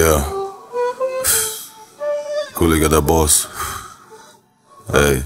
Ja. Kollege der Boss. Ey.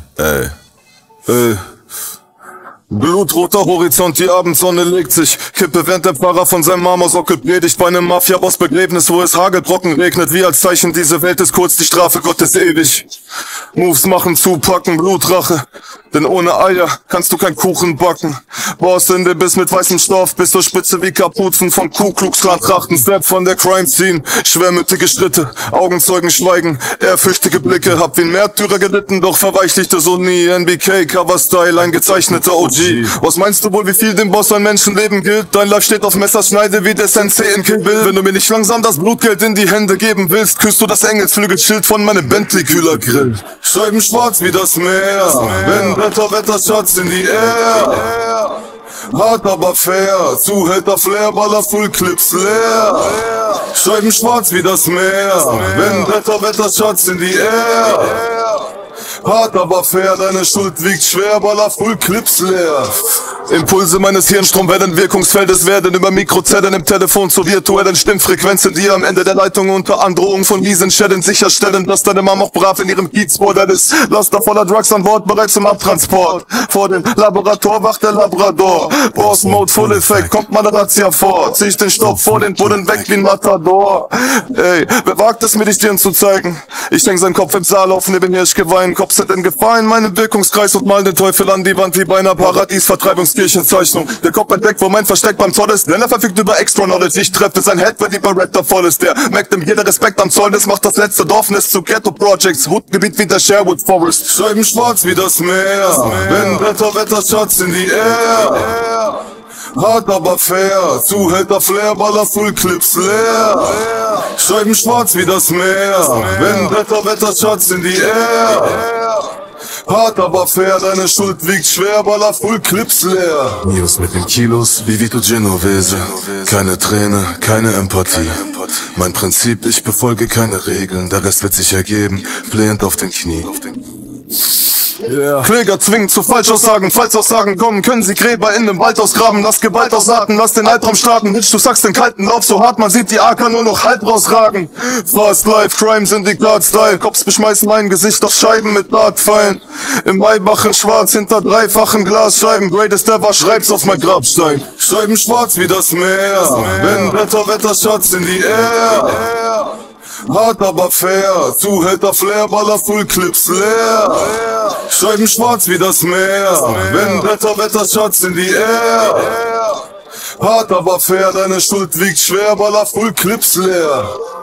Blutroter Horizont, die Abendsonne legt sich. Kippe, während der Pfarrer von seinem Marmorsockel predigt. Bei einem Mafia-Boss Begräbnis, wo es Hagelbrocken regnet. Wie als Zeichen, diese Welt ist kurz, die Strafe Gottes ewig. Moves machen, zupacken, Blutrache. Denn ohne Eier kannst du kein Kuchen backen. Boss in den Biss mit weißem Stoff, bis zur Spitze wie Kapuzen von Ku Klux Klan Trachten. Step von der Crime Scene, schwermütige Schritte, Augenzeugen schweigen, ehrfürchtige Blicke. Hab wie ein Märtyrer gelitten, doch verweichlichte so nie. NBK, Cover-Style, ein gezeichneter OG. Was meinst du wohl, wie viel dem Boss ein Menschenleben gilt? Dein Life steht auf Messerschneide wie der Sensei in Kill Bill. Wenn du mir nicht langsam das Blutgeld in die Hände geben willst, küsst du das Engelsflügelschild von meinem Bentley-Kühlergrill. Scheiben schwarz wie das Meer, wenn Wetter, Schatz in die Air. Hart aber fair, Zuhälter Flair, Baller Full Clips leer. Scheiben schwarz wie das Meer, wenn Wetter, Schatz in die Air. Hart aber fair, deine Schuld wiegt schwer, Baller Full Clips leer. Impulse meines Hirnstromwellen Wirkungsfeldes werden über Mikrozellen im Telefon zu virtuellen Stimmfrequenzen, die am Ende der Leitung unter Androhung von miesen Schäden sicherstellen, dass deine Mama auch brav in ihrem Kiezbordell ist. Laster voller Drugs an Bord, bereit zum Abtransport. Vor dem Laborator wacht der Labrador. Boss Mode Full Effekt, kommt meine Razzia vor. Zieh ich den Stopp vor den Bullen weg wie ein Matador. Ey, wer wagt es mir die Stirn zu zeigen? Ich häng seinen Kopf im Saal auf neben Hirschgeweih. Kopf in Gefahr in meinem Wirkungskreis und mal den Teufel an die Wand wie bei einer Paradies-Vertreibungskirchenzeichnung. Der Kopf entdeckt, wo mein Versteck beim Zoll ist, denn er verfügt über Extra Knowledge. Ich treffe sein Head, wenn die Beretta voll ist. Der merkt ihm jeder Respekt am Zoll, das macht das letzte Dorfnest zu Ghetto Projects. Hutgebiet wie der Sherwood Forest. Scheiben schwarz wie das Meer, wenn Wetter, Schatz in die Air. Hart aber fair, Zuhälter Flair, Baller Full Clips leer. Scheiben schwarz wie das Meer, wenn Wetter, Schatz in die Air. Hart aber fair, deine Schuld wiegt schwer, Baller Full Clips leer. News mit den Kilos, wie Vito Genovese. Keine Träne, keine Empathie. Mein Prinzip, ich befolge keine Regeln, der Rest wird sich ergeben, flehend auf den Knie. Yeah. Kläger zwingen zu Falschaussagen, Falschaussagen kommen, können sie Gräber in dem Wald ausgraben, lass Gewalt ausarten, lass den Albtraum starten, Hitch, du sagst den kalten Lauf so hart, man sieht die AK nur noch halb rausragen. Fast Life, Crime Syndikat-Style, Cops beschmeißen mein Gesicht auf Scheiben mit Dartpfeilen. Im Maibachen schwarz hinter dreifachen Glasscheiben, Greatest Ever, schreib's auf mein Grabstein. Scheiben schwarz wie das Meer, wenn Wetter, Schatz in die Air. Hart aber fair, Zuhälter Flair, Baller Full Clips leer. Scheiben schwarz wie das Meer, wenn Wetter, Schatz in die Air. Hart aber fair, deine Schuld wiegt schwer, Baller Full Clips leer.